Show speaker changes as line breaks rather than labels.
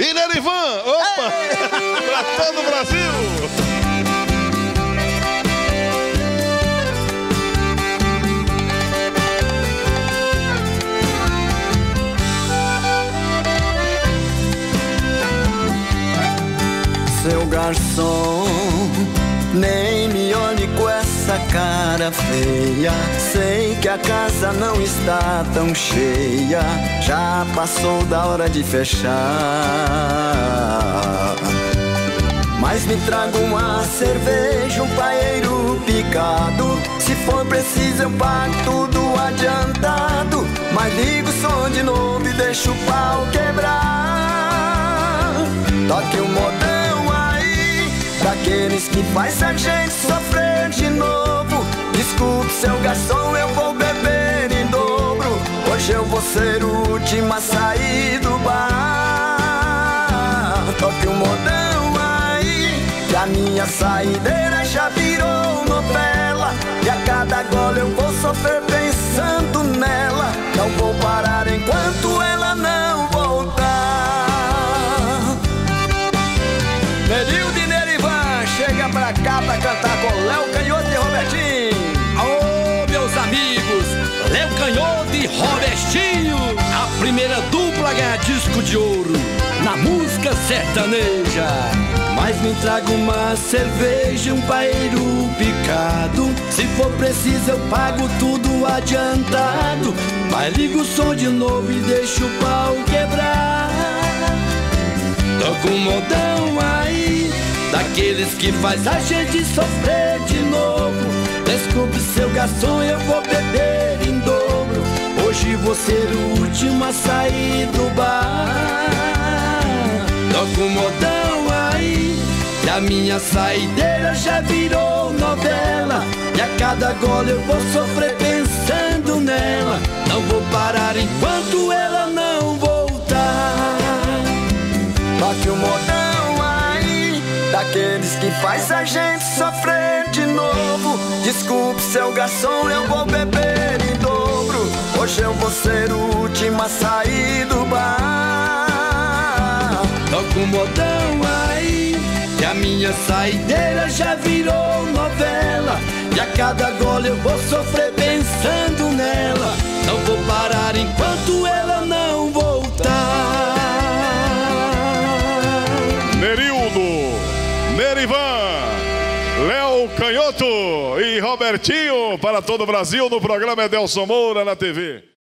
E Nerivan, opa, pra todo o Brasil.
Seu garçom, nem me olhe com essa cara feia. Sei que a casa não está tão cheia, já passou da hora de fechar. Mas me traga uma cerveja, um paeiro picado. Se for preciso eu pago tudo adiantado. Mas ligo o som de novo e deixo o pau quebrar. Toque o modão aí, daqueles que faz a gente sofrer de novo. Desculpe, seu garçom, eu vou beber em dobro. Hoje eu vou ser o último a sair do bar. Toque o modão aí, que a minha saideira já virou novela. E a cada gole eu vou sofrer pensando nela. Não vou parar enquanto ela não voltar. Nerildo e Nerivan, chega pra cá pra cantar com Léo Canhoto e Robertinho.
Ô, meus amigos, Léo Canhoto e Robertinho, a primeira dupla a ganhar disco de ouro na música sertaneja.
Mas me traga uma cerveja, um paeiro picado. Se for preciso eu pago tudo adiantado. Mas liga o som de novo e deixa o pau quebrar.
Toca um modão aí,
daqueles que faz a gente sofrer de novo. Desculpe, seu garçom, eu vou beber em dobro. Hoje vou ser o último a sair do bar.
toca um modão aí,
e a minha saideira já virou novela. E a cada gole eu vou sofrer pensando nela. Não vou parar enquanto ela não voltar. Toque o modão aí, daqueles que faz a gente sofrer de novo. Desculpe, seu garçom, eu vou beber em dobro. Hoje eu vou ser o último a sair do bar.
toca um modão aí,
e a minha saideira já virou novela. E a cada gole eu vou sofrer pensando nela. Não vou parar enquanto ela não voltar.
Nerildo, Nerivan, Léo Canhoto e Robertinho para todo o Brasil no programa Edelson Moura na TV.